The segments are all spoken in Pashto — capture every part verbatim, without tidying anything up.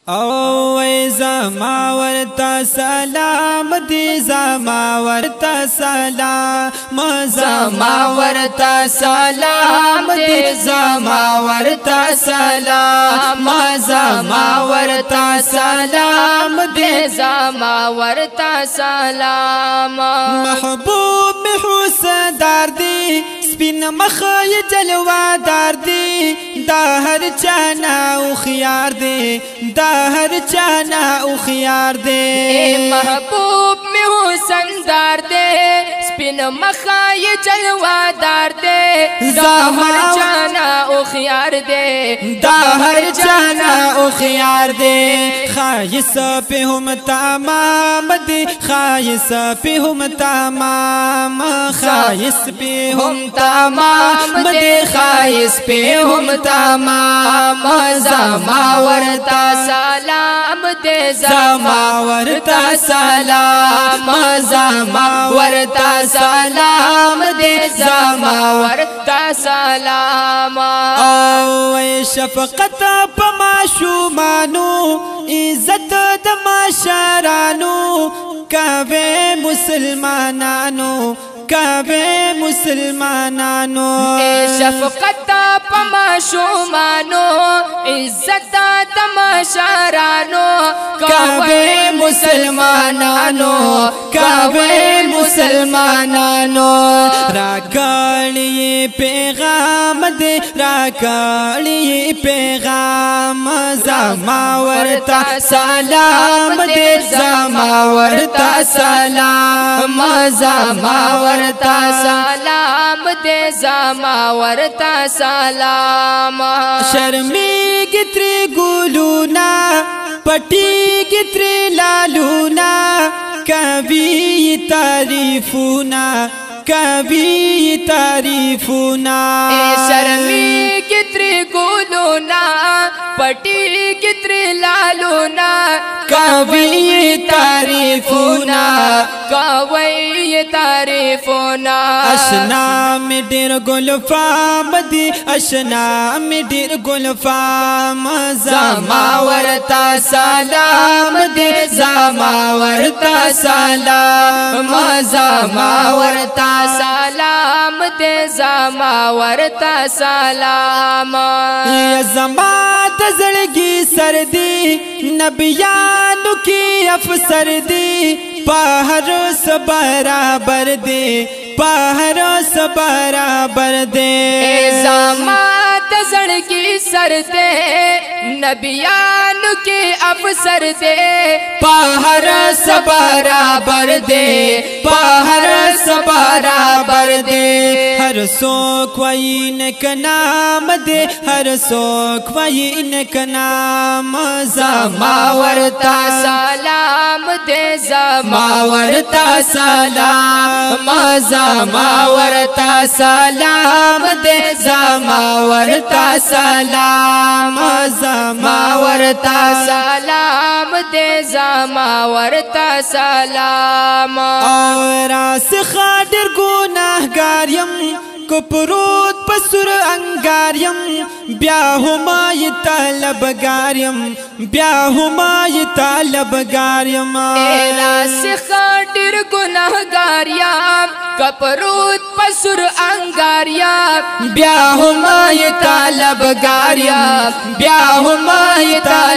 او ای زما ورتا سلام دی زما ورتا سلام زما ورتا سلام دی زما ورتا سلام زما ورتا سلام دی زما ورتا سلام محبوب می حسن دار دی سپین مخ جلوه دار دی دا هر چانا او خيار دی دا هر چانا او خيار دی محبوب می حسن دار دی سپین مخای جلوه دار دی دا هر چانا او خيار دی دا هر چانا او خيار دی خایس په هم تمام دی خایس په هم تمام خایس په هم تمام دی خایس په هم تمام زما ورتا سلام دی زما ورتا سلام زما ورتا سلام دی زما ورتا سلام او شفقت په ماشومانو عزت د مشرانو کوي مسلمانانو کوي مسلمانانو شفقت په ماشومانو عزت د مشرانو کوي مسلمانانو کوي مسلمانانو راکړی پیغام دې راکړی پیغام زما ورتا سلام دې زما ورتا سلام زما ورتا سلام دے زما ورتا سلام شرمیگی تری گلونا پٹیگی تری لالونا کبھی تعریفونا کبھی تعریفونا شرمیگی تری گلونا پٹیگی تری لالونا کبھی تعریفونا کوئی تعریفونا اشنا می ډیر ګل فام دی اشنا می ډیر ګل فام زما ورتا سلام دی زما ورتا سلام زما ورتا سلام دی زما ورتا سلام زما د زړګي سر دی نبیانو کی افسر دی پہر سے برابر دے پہر سے برابر دے زامات زڑکی سر دے نبیان کے افسر دے پہر سے برابر دے پہر سے برابر دے ہر سو کوئی نک نام دے ہر سو کوئی نک نام زما ورتا سلام دے زما ورتا سلام زما ورتا سلام دے زما ورتا سلام زما ورتا سلام دے زما ورتا سلام اور راس خاطر گناہگار یم کپروت پسر انگاریم بیا ہمای طلبگاریم بیا ہمای طلبگاریم راس خاطر گناہگاریم کپروت پسر انگاریم بیا ہمای طلبگاریم بیا ہمای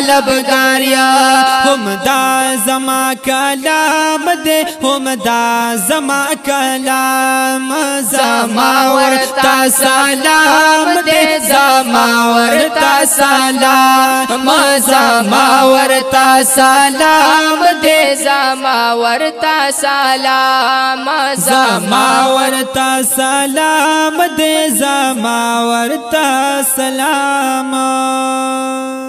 طلبگاریم ہم دا زما کلام دے ہم دا زما کلام زما ورتا سلام دے زما ورتا سلام زما ورتا سلام دے زما ورتا سلام زما ورتا سلام دے زما ورتا سلام